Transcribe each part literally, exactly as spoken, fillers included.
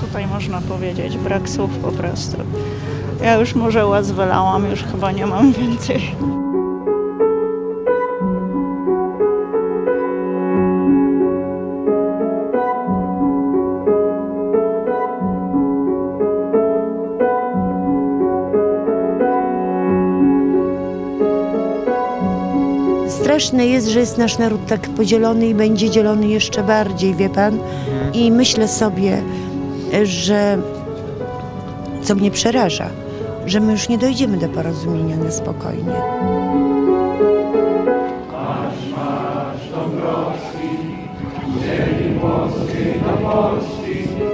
tutaj można powiedzieć? Brak słów po prostu. Ja już może łez wylałam, już chyba nie mam więcej. Straszne jest, że jest nasz naród tak podzielony i będzie dzielony jeszcze bardziej, wie pan? I myślę sobie, że co mnie przeraża, że my już nie dojdziemy do porozumienia na spokojnie. Marsz, marsz Dąbrowski, ziemi włoskiej do Polski.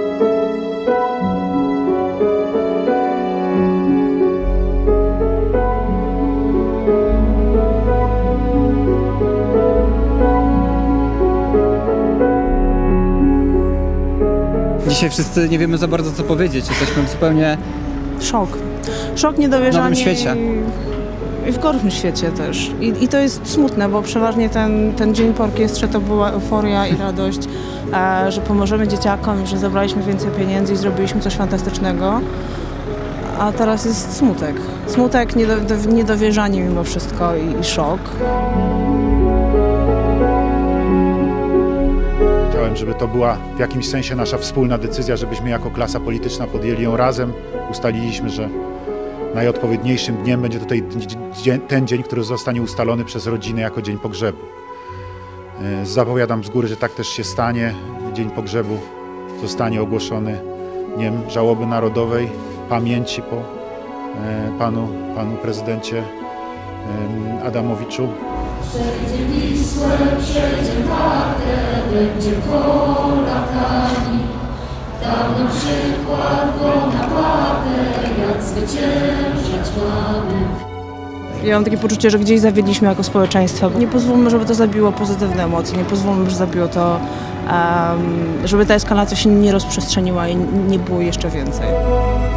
Dzisiaj wszyscy nie wiemy za bardzo, co powiedzieć. Jesteśmy zupełnie... Szok. Szok, niedowierzanie. W nowym świecie. I, i w gorszym świecie też. I, I to jest smutne, bo przeważnie ten, ten dzień po orkiestrze to była euforia i radość, e, że pomożemy dzieciakom, że zabraliśmy więcej pieniędzy i zrobiliśmy coś fantastycznego. A teraz jest smutek. Smutek, niedo, niedowierzanie mimo wszystko i, i szok. Chciałem, żeby to była w jakimś sensie nasza wspólna decyzja, żebyśmy jako klasa polityczna podjęli ją razem. Ustaliliśmy, że najodpowiedniejszym dniem będzie tutaj ten dzień, który zostanie ustalony przez rodzinę jako dzień pogrzebu. Zapowiadam z góry, że tak też się stanie. Dzień pogrzebu zostanie ogłoszony dniem żałoby narodowej, pamięci po panu, panu prezydencie Adamowiczu. Przejdzie Wisłę, przejdzie Wartę, będzie Polakami. Dał nam przykład Bonaparte, jak zwyciężać mamy. Ja mam takie poczucie, że gdzieś zawiedliśmy jako społeczeństwo. Nie pozwólmy, żeby to zabiło pozytywne emocje, nie pozwólmy, żeby zabiło to, um, żeby ta eskalacja się nie rozprzestrzeniła i nie było jeszcze więcej.